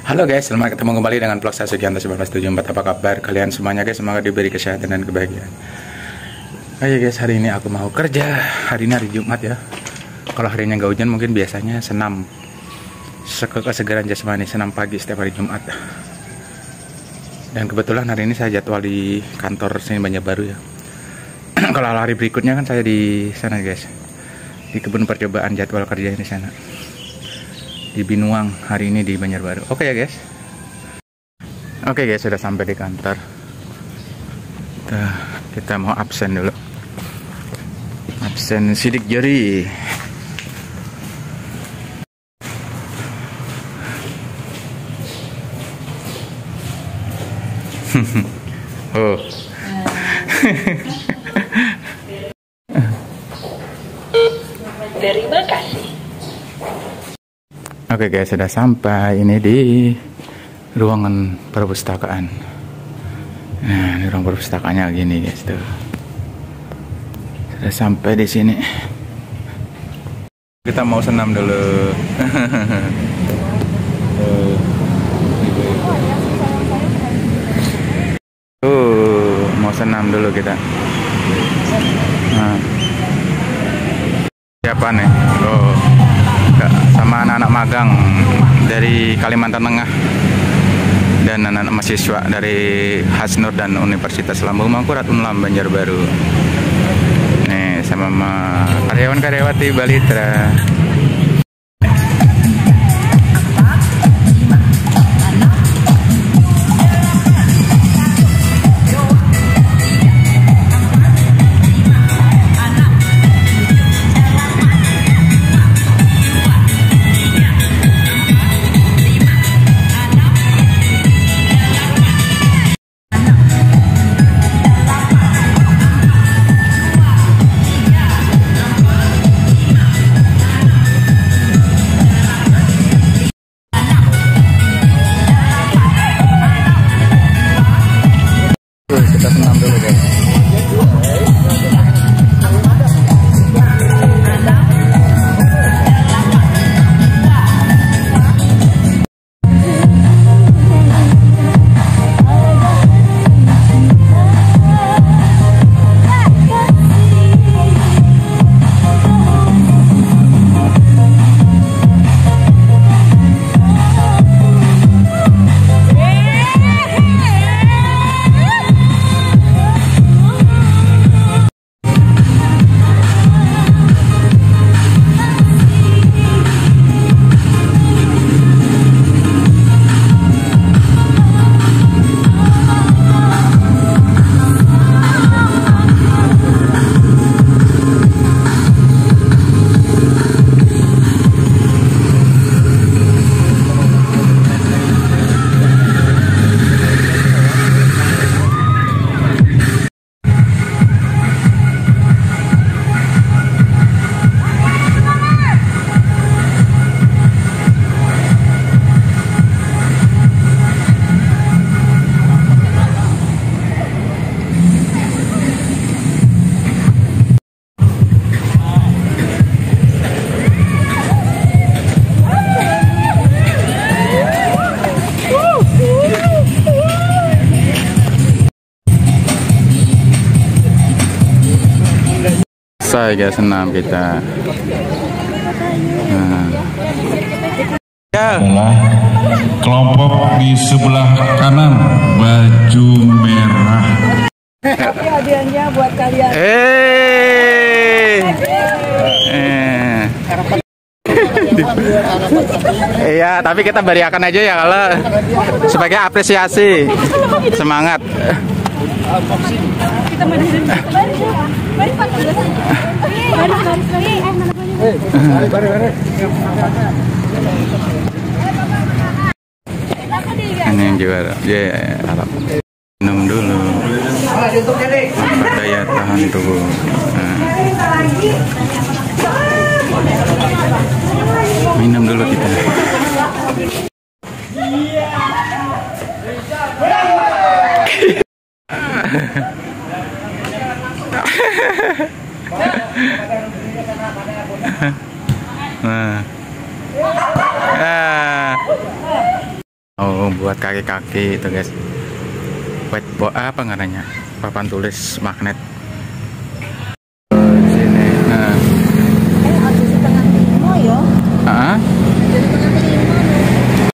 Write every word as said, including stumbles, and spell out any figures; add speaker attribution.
Speaker 1: Halo guys, selamat ketemu kembali dengan vlog saya Sugianto seribu sembilan ratus tujuh puluh empat. Apa kabar kalian semuanya guys? Semoga diberi kesehatan dan kebahagiaan. Ayo guys, hari ini aku mau kerja. Hari ini hari Jumat ya. Kalau harinya nggak hujan mungkin biasanya senam kesegaran jasmani, senam pagi setiap hari Jumat. Dan kebetulan hari ini saya jadwal di kantor sini Banjarbaru ya. Kalau hari berikutnya kan saya di sana guys, di kebun percobaan, jadwal kerja di sana di Binuang, hari ini di Banjarbaru. Oke ya guys. Oke guys, sudah sampai di kantor. Kita, kita mau absen dulu. Absen sidik jari. Oh.
Speaker 2: Terima kasih.
Speaker 1: Oke guys, sudah sampai ini di ruangan perpustakaan. Nah, ini ruang perpustakaannya gini guys tuh. Sudah sampai di sini. Kita mau senam dulu. Tuh, mau senam dulu kita. Nah. Siapa nih? Oh. Sama anak-anak magang dari Kalimantan Tengah dan anak-anak mahasiswa dari Hasnur dan Universitas Lambung Mangkurat Unlam Banjarbaru. Nih sama karyawan-karyawati Balitra. Kita senam dulu guys. Saya guys senam kita. Nah.
Speaker 3: Adalah kelompok di sebelah kanan baju merah.
Speaker 2: Tapi hadiahnya buat kalian.
Speaker 1: Eh. Eh. Iya, tapi kita beriakan aja ya kalau sebagai apresiasi. Semangat.
Speaker 2: Kita mandi Mari Pak.
Speaker 1: Ini yang juara. Ya, Arab. Minum dulu. Daya tahan tubuh. Nah. Minum dulu kita. Nah. Ah. buat kaki-kaki itu guys. Whiteboard apa namanya? Papan tulis magnet.